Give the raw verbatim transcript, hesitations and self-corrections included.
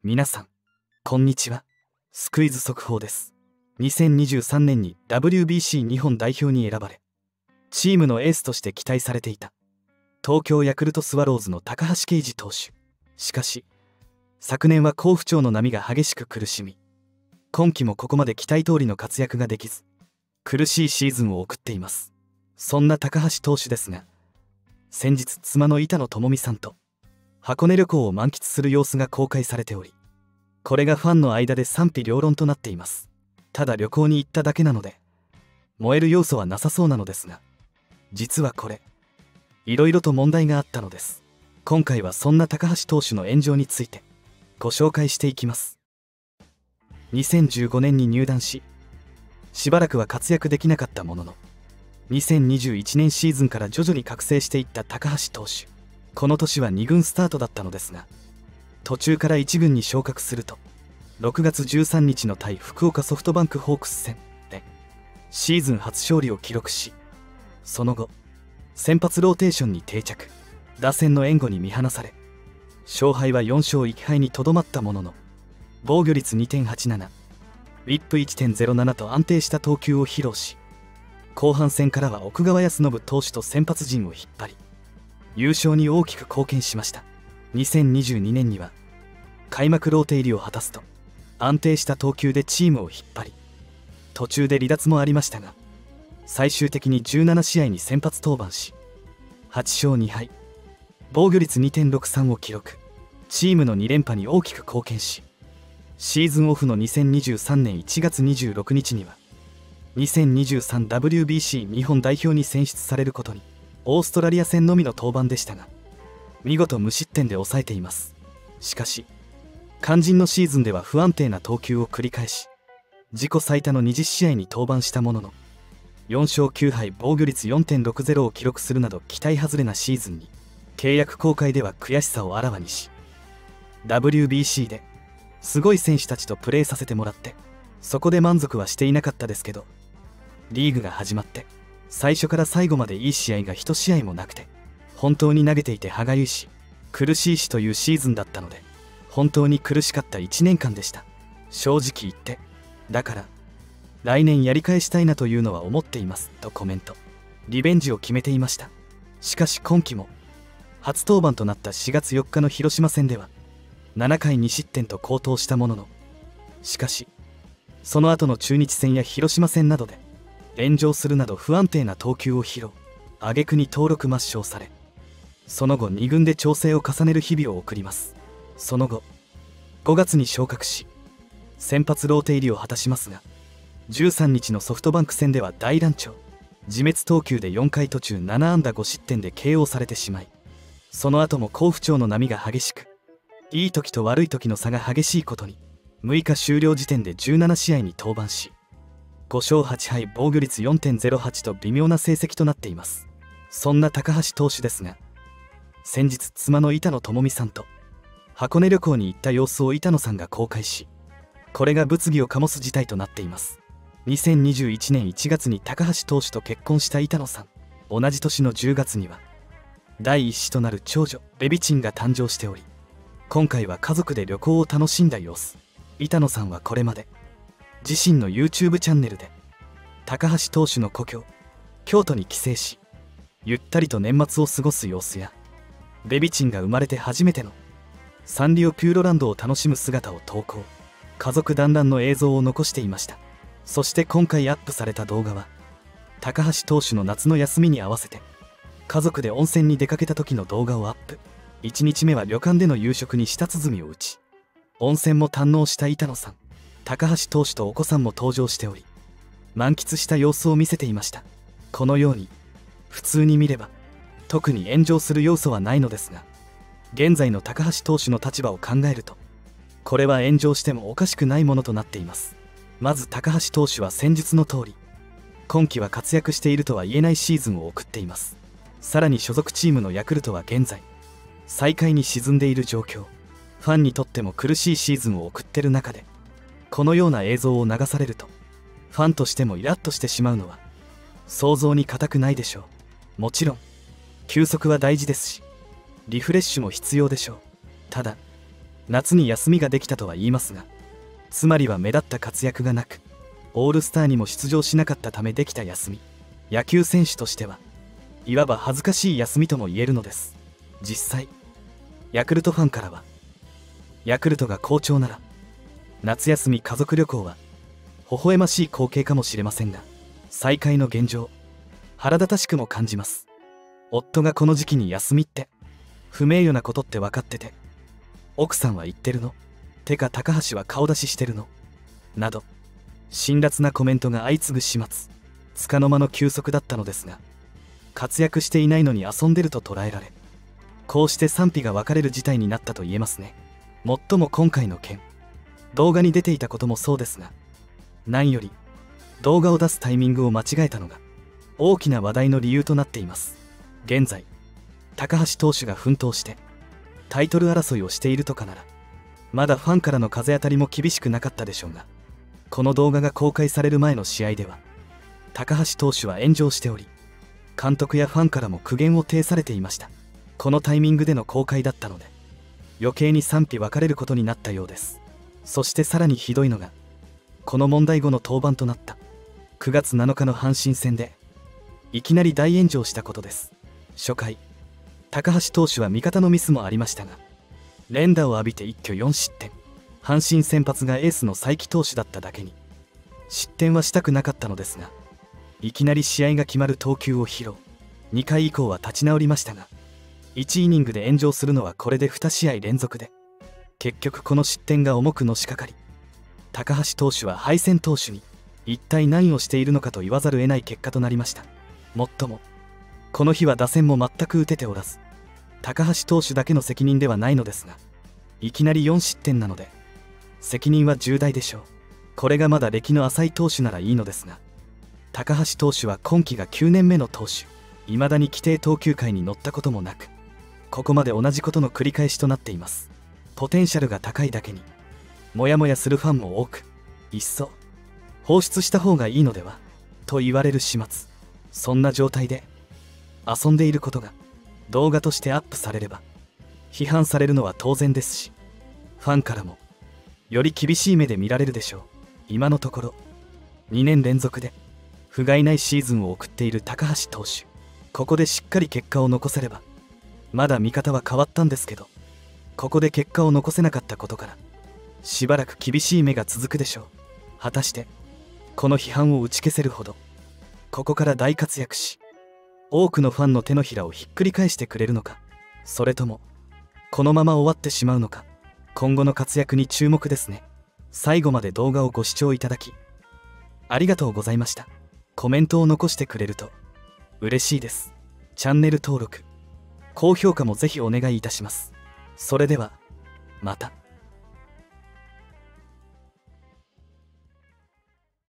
皆さん、こんにちは。スクイズ速報です。にせんにじゅうさんねんに ダブリュービーシー 日本代表に選ばれ、チームのエースとして期待されていた東京ヤクルトスワローズの高橋奎二投手。しかし、昨年は好不調の波が激しく苦しみ、今季もここまで期待通りの活躍ができず、苦しいシーズンを送っています。そんな高橋投手ですが、先日妻の板野友美さんと箱根旅行を満喫する様子が公開されており、これがファンの間で賛否両論となっています。ただ旅行に行っただけなので燃える要素はなさそうなのですが、実はこれいろいろと問題があったのです。今回はそんな高橋投手の炎上についてご紹介していきます。にせんじゅうごねんに入団し、しばらくは活躍できなかったものの、にせんにじゅういちねんシーズンから徐々に覚醒していった高橋投手。この年はに軍スタートだったのですが、途中からいち軍に昇格すると、ろくがつじゅうさんにちの対福岡ソフトバンクホークス戦でシーズン初勝利を記録し、その後先発ローテーションに定着。打線の援護に見放され、勝敗はよん勝いち敗にとどまったものの、防御率 にてんはちなな、ウィップ いってんゼロなな と安定した投球を披露し、後半戦からは奥川恭伸投手と先発陣を引っ張り、優勝に大きく貢献しました。にせんにじゅうにねんには開幕ローテ入りを果たすと、安定した投球でチームを引っ張り、途中で離脱もありましたが、最終的にじゅうななしあいに先発登板し、はち勝に敗、防御率 にてんろくさん を記録。チームのに連覇に大きく貢献し、シーズンオフのにせんにじゅうさんねんいちがつにじゅうろくにちには にせんにじゅうさんダブリュービーシー 日本代表に選出されることに。オーストラリア戦のみの登板でしたが、見事無失点で抑えています。しかし肝心のシーズンでは不安定な投球を繰り返し、自己最多のにじゅっしあいに登板したもののよん勝きゅう敗、防御率 よんてんろくゼロ を記録するなど期待外れなシーズンに、契約更改では悔しさをあらわにし、 ダブリュービーシー ですごい選手たちとプレーさせてもらって、そこで満足はしていなかったですけど、リーグが始まって最初から最後までいい試合がいち試合もなくて、本当に投げていて歯がゆいし苦しいしというシーズンだったので、本当に苦しかったいちねんかんでした。正直言って、だから来年やり返したいなというのは思っていますとコメント。リベンジを決めていました。しかし今季も初登板となったしがつよっかの広島戦ではななかいに失点と好投したものの、しかしその後の中日戦や広島戦などで炎上するなど不安定な投球を披露。挙句に登録抹消され、その後に軍で調整を重ねる日々を送ります。その後ごがつに昇格し、先発ローテ入りを果たしますが、じゅうさんにちのソフトバンク戦では大乱調。自滅投球でよんかい途中ななあんだご失点で ケーオー されてしまい、その後も好不調の波が激しく、いい時と悪い時の差が激しいことに、むいか終了時点でじゅうななしあいに登板し、ご勝はち敗、防御率 よんてんゼロはち と微妙な成績となっています。そんな高橋投手ですが、先日妻の板野友美さんと箱根旅行に行った様子を板野さんが公開し、これが物議を醸す事態となっています。にせんにじゅういちねんいちがつに高橋投手と結婚した板野さん、同じ年のじゅうがつには第一子となる長女ベビチンが誕生しており、今回は家族で旅行を楽しんだ様子。板野さんはこれまで自身の YouTube チャンネルで高橋投手の故郷京都に帰省し、ゆったりと年末を過ごす様子や、ベビチンが生まれて初めてのサンリオピューロランドを楽しむ姿を投稿。家族団らんの映像を残していました。そして今回アップされた動画は、高橋投手の夏の休みに合わせて家族で温泉に出かけた時の動画をアップ。いちにちめは旅館での夕食に舌鼓を打ち、温泉も堪能した板野さん。高橋投手とお子さんも登場しており、満喫した様子を見せていました。このように普通に見れば特に炎上する要素はないのですが、現在の高橋投手の立場を考えると、これは炎上してもおかしくないものとなっています。まず高橋投手は先日の通り、今季は活躍しているとは言えないシーズンを送っています。さらに所属チームのヤクルトは現在最下位に沈んでいる状況。ファンにとっても苦しいシーズンを送ってる中で、このような映像を流されると、ファンとしてもイラッとしてしまうのは想像に難くないでしょう。もちろん休息は大事ですし、リフレッシュも必要でしょう。ただ夏に休みができたとは言いますが、つまりは目立った活躍がなく、オールスターにも出場しなかったためできた休み、野球選手としてはいわば恥ずかしい休みとも言えるのです。実際ヤクルトファンからは、ヤクルトが好調なら夏休み家族旅行は微笑ましい光景かもしれませんが、再開の現状腹立たしくも感じます。夫がこの時期に休みって不名誉なことって分かってて、奥さんは言ってるの？てか高橋は顔出ししてるの？など辛辣なコメントが相次ぐ始末、束の間の休息だったのですが、活躍していないのに遊んでると捉えられ、こうして賛否が分かれる事態になったと言えますね。もっとも今回の件、動画に出ていたこともそうですが、何より動画を出すタイミングを間違えたのが大きな話題の理由となっています。現在高橋投手が奮闘してタイトル争いをしているとかなら、まだファンからの風当たりも厳しくなかったでしょうが、この動画が公開される前の試合では高橋投手は炎上しており、監督やファンからも苦言を呈されていました。このタイミングでの公開だったので、余計に賛否分かれることになったようです。そしてさらにひどいのが、この問題後の登板となったくがつなのかの阪神戦でいきなり大炎上したことです。初回高橋投手は味方のミスもありましたが、連打を浴びて一挙よんしってん。阪神先発がエースの才木投手だっただけに失点はしたくなかったのですが、いきなり試合が決まる投球を披露。にかい以降は立ち直りましたが、いちイニングで炎上するのはこれでに試合連続で、結局この失点が重くのしかかり、高橋投手は敗戦投手に一体何をしているのかと言わざるを得ない結果となりました。もっともこの日は打線も全く打てておらず、高橋投手だけの責任ではないのですが、いきなりよんしってんなので責任は重大でしょう。これがまだ歴の浅い投手ならいいのですが、高橋投手は今季がきゅうねんめの投手、未だに規定投球回に乗ったこともなく、ここまで同じことの繰り返しとなっています。ポテンシャルが高いだけにモヤモヤするファンも多く、いっそ放出した方がいいのではと言われる始末。そんな状態で遊んでいることが動画としてアップされれば批判されるのは当然ですし、ファンからもより厳しい目で見られるでしょう。今のところにねん連続で不甲斐ないシーズンを送っている高橋投手、ここでしっかり結果を残せればまだ見方は変わったんですけど、ここで結果を残せなかったことからしばらく厳しい目が続くでしょう。果たしてこの批判を打ち消せるほどここから大活躍し、多くのファンの手のひらをひっくり返してくれるのか、それともこのまま終わってしまうのか、今後の活躍に注目ですね。最後まで動画をご視聴いただきありがとうございました。コメントを残してくれると嬉しいです。チャンネル登録、高評価もぜひお願いいたします。それではまた。